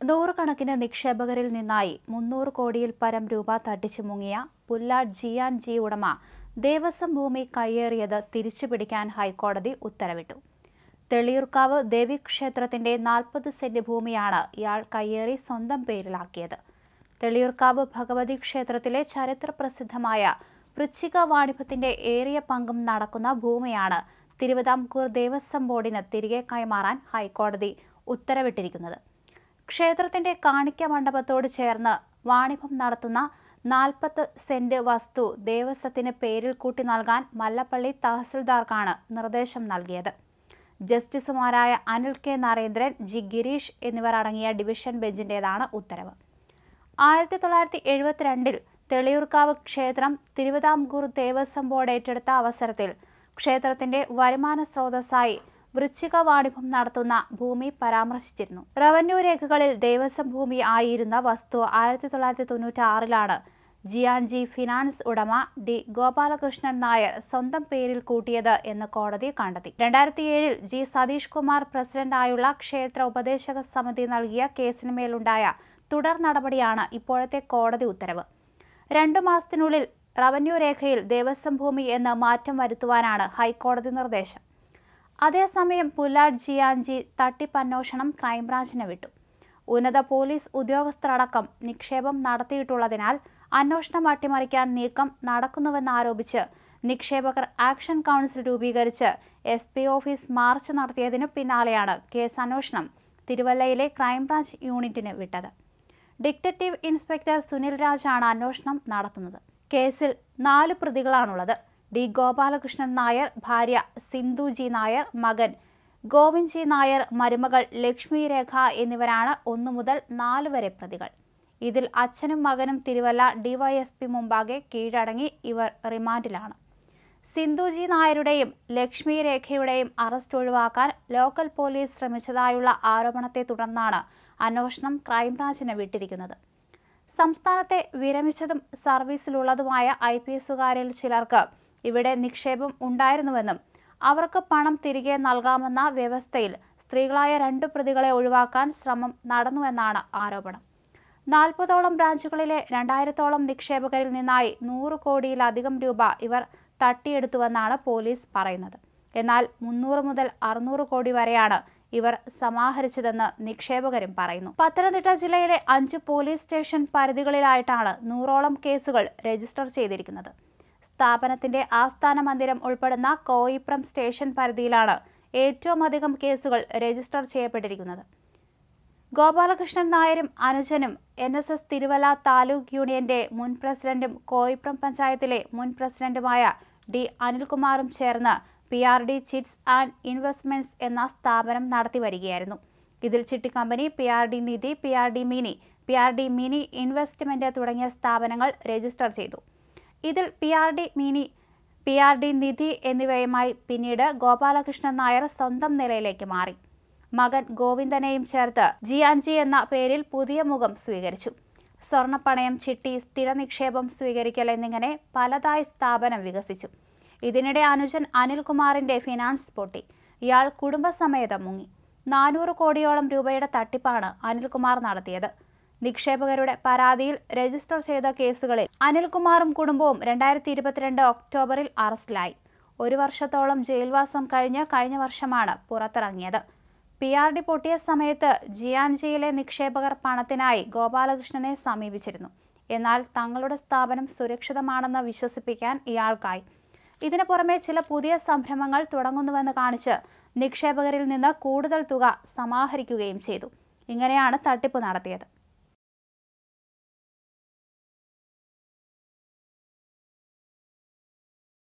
നൂറുകണക്കിന് നിക്ഷേപകരിൽ നിന്നായി 300 കോടിയിൽ പരം രൂപ തട്ടിച്ചു മുങ്ങിയ പുല്ലാട് ജി ഉടമ ദേവസ്വം ഭൂമി കയ്യേറിയത് തിരിച്ചുപിടിക്കാൻ ഹൈക്കോടതി ഉത്തരവിട്ടു. തെളിയൂർക്കാവ് ദേവീക്ഷേത്രത്തിന്റെ 40 സെന്റ് ഭൂമിയാണ് ഇയാൾ കയ്യേറി സ്വന്തം പേരിലാക്കിയത്. തെളിയൂർക്കാവ് ഭഗവതി ക്ഷേത്രത്തിലെ ചരിത്രപ്രസിദ്ധമായ വൃശ്ചിക വാണിഭത്തിന്റെ ഏറിയ പങ്കും നടക്കുന്ന ഭൂമിയാണ് തിരുവിതാംകൂർ ദേവസ്വം ബോർഡിന് തിരികെ കൈമാറാൻ ഹൈക്കോടതി ഉത്തരവിട്ടിരിക്കുന്നത്. ക്ഷേത്രത്തിന്റെ കാണിക്ക മണ്ഡപത്തോട് ചേർന്ന് വാണിഭം നടത്തുന്ന 40 സെന്റ് വസ്തു ദേവസ്വത്തിന് പേരിൽ കൂട്ടി നൽകാൻ മല്ലപ്പള്ളി തഹസിൽദാർക്കാണ് നിർദ്ദേശം നൽകിയത്. ജസ്റ്റിസുമാരായ അനിൽ കെ നരേന്ദ്രൻ, ജി ഗിരീഷ് എന്നിവർ അടങ്ങിയ ഡിവിഷൻ ബെഞ്ചിന്റേതാണ് ഉത്തരവ്. 1972 തെളിയൂർക്കാവ് ക്ഷേത്രം തിരുവിതാംകൂർ ദേവസ്വം ബോർഡ് ഏറ്റെടുത്ത അവസരത്തിൽ ക്ഷേത്രത്തിന്റെ വരുമാന സ്രോതസ്സായി വൃശ്ചിക വാണിഭം നടത്തുന്ന ഭൂമി പരാമർശിച്ചിരുന്നു. റവന്യൂ രേഖകളിൽ ദേവസ്വം ഭൂമി ആയിരുന്ന വസ്തു 1996 ജി ഫിനാൻസ് ഉടമ ഡി ഗോപാലകൃഷ്ണൻ നായർ സ്വന്തം പേരിൽ കൂട്ടിയത് എന്ന് കോടതി കണ്ടെത്തി. 2007 ജി സതീഷ് കുമാർ പ്രസിഡന്റായുള്ള ക്ഷേത്ര ഉപദേശക സമിതി നൽകിയ കേസിനുമേലുണ്ടായ തുടർ നടപടിയാണ് ഇപ്പോഴത്തെ കോടതി ഉത്തരവ്. 2 മാസത്തിനുള്ളിൽ റവന്യൂ രേഖയിൽ ദേവസ്വം ഭൂമി എന്ന് മാറ്റം വരുത്തുവാനാണ് ഹൈക്കോടതി നിർദ്ദേശം. അതേസമയം പുല്ലാട് ജി തട്ടിപ്പ് അന്വേഷണം ക്രൈംബ്രാഞ്ചിന് വിട്ടു. ഉന്നത പോലീസ് ഉദ്യോഗസ്ഥരടക്കം നിക്ഷേപം നടത്തിയിട്ടുള്ളതിനാൽ അന്വേഷണം അട്ടിമറിക്കാൻ നീക്കം നടക്കുന്നുവെന്നാരോപിച്ച് നിക്ഷേപകർ ആക്ഷൻ കൗൺസിൽ രൂപീകരിച്ച് SP ഓഫീസ് മാർച്ച് നടത്തിയതിനു പിന്നാലെയാണ് കേസ് അന്വേഷണം തിരുവല്ലയിലെ ക്രൈംബ്രാഞ്ച് യൂണിറ്റിന് വിട്ടത്. ഡിറ്റക്റ്റീവ് ഇൻസ്പെക്ടർ സുനിൽ രാജാണ് അന്വേഷണം നടത്തുന്നത്. കേസിൽ 4 പ്രതികളാണുള്ളത്. ഡി ഗോപാലകൃഷ്ണൻ നായർ, ഭാര്യ സിന്ധു ജി നായർ, മകൻ ഗോവിന്ദ് ജി നായർ, മരുമകൾ ലക്ഷ്മി രേഖ എന്നിവരാണ് 1 മുതൽ 4 വരെ പ്രതികൾ. ഇതിൽ അച്ഛനും മകനും തിരുവല്ല DYSP മുമ്പാകെ കീഴടങ്ങി ഇവർ റിമാൻഡിലാണ്. സിന്ധു ജി നായരുടെയും ലക്ഷ്മി രേഖയുടെയും അറസ്റ്റ് ഒഴിവാക്കാൻ ലോക്കൽ പോലീസ് ശ്രമിച്ചതായുള്ള ആരോപണത്തെ തുടർന്നാണ് അന്വേഷണം ക്രൈംബ്രാഞ്ചിന് വിട്ടിരിക്കുന്നത്. സംസ്ഥാനത്തെ വിരമിച്ചതും സർവീസിലുള്ളതുമായ IPSകാരിൽ ചിലർക്ക് ഇവിടെ നിക്ഷേപം ഉണ്ടായിരുന്നുവെന്നും അവർക്ക് പണം തിരികെ നൽകാമെന്ന വ്യവസ്ഥയിൽ സ്ത്രീകളായ 2 പ്രതികളെ ഒഴിവാക്കാൻ ശ്രമം നടന്നുവെന്നാണ് ആരോപണം. 40ഓളം ബ്രാഞ്ചുകളിലെ 2000ഓളം നിക്ഷേപകരിൽ നിന്നായി 100 കോടിയിലധികം രൂപ ഇവർ തട്ടിയെടുത്തുവെന്നാണ് പോലീസ് പറയുന്നത്. എന്നാൽ 300 മുതൽ 600 കോടി വരെയാണ് ഇവർ സമാഹരിച്ചതെന്ന് നിക്ഷേപകരും പറയുന്നു. പത്തനംതിട്ട ജില്ലയിലെ 5 പോലീസ് സ്റ്റേഷൻ പരിധികളിലായിട്ടാണ് 100ഓളം കേസുകൾ രജിസ്റ്റർ ചെയ്തിരിക്കുന്നത്. സ്ഥാപനത്തിന്റെ ആസ്ഥാന മന്ദിരം ഉൾപ്പെടുന്ന കോയിപ്രം സ്റ്റേഷൻ പരിധിയിലാണ് ഏറ്റവും അധികം കേസുകൾ രജിസ്റ്റർ ചെയ്യപ്പെട്ടിരിക്കുന്നത്. ഗോപാലകൃഷ്ണൻ നായരും അനുജനും NSS തിരുവല്ല താലൂക്ക് യൂണിയന്റെ മുൻ പ്രസിഡന്റും കോയിപ്രം പഞ്ചായത്തിലെ മുൻ പ്രസിഡന്റുമായ ഡി അനിൽകുമാറും ചേർന്ന് PRD ചിറ്റ്സ് ആൻഡ് ഇൻവെസ്റ്റ്മെന്റ്സ് എന്ന സ്ഥാപനം നടത്തി വരികയായിരുന്നു. ഇതിൽ ചിട്ടിക്കമ്പനി, PRD Nidhi, PRD mini investment തുടങ്ങിയ സ്ഥാപനങ്ങൾ രജിസ്റ്റർ ചെയ്തു. ഇതിൽ PRD നിധി എന്നിവയുമായി പിന്നീട് ഗോപാലകൃഷ്ണൻ നായർ സ്വന്തം നിലയിലേക്ക് മാറി. മകൻ ഗോവിന്ദനെയും ചേർത്ത് ജി എന്ന പേരിൽ പുതിയ മുഖം സ്വീകരിച്ചു. സ്വർണ്ണപ്പണയം, ചിട്ടി, സ്ഥിര നിക്ഷേപം സ്വീകരിക്കൽ എന്നിങ്ങനെ പലതായി സ്ഥാപനം വികസിച്ചു. ഇതിനിടെ അനുജൻ അനിൽകുമാറിന്റെ ഫിനാൻസ് പൊട്ടി. ഇയാൾ കുടുംബസമേതം മുങ്ങി. 400 കോടിയോളം രൂപയുടെ തട്ടിപ്പാണ് അനിൽകുമാർ നടത്തിയത്. നിക്ഷേപകരുടെ പരാതിയിൽ രജിസ്റ്റർ ചെയ്ത കേസുകളിൽ അനിൽകുമാറും കുടുംബവും 2022 ഒക്ടോബറിൽ അറസ്റ്റിലായി. 1 വർഷത്തോളം ജയിൽവാസം കഴിഞ്ഞ് കഴിഞ്ഞ വർഷമാണ് പുറത്തിറങ്ങിയത്. PRD പൊട്ടിയ സമയത്ത് ജിയിലെ നിക്ഷേപകർ പണത്തിനായി ഗോപാലകൃഷ്ണനെ സമീപിച്ചിരുന്നു. എന്നാൽ തങ്ങളുടെ സ്ഥാപനം സുരക്ഷിതമാണെന്ന് വിശ്വസിപ്പിക്കാൻ ഇയാൾക്കായി. ഇതിനു പുറമെ ചില പുതിയ സംരംഭങ്ങൾ തുടങ്ങുന്നുവെന്ന് കാണിച്ച് നിക്ഷേപകരിൽ നിന്ന് കൂടുതൽ തുക സമാഹരിക്കുകയും ചെയ്തു. ഇങ്ങനെയാണ് തട്ടിപ്പ് നടത്തിയത്.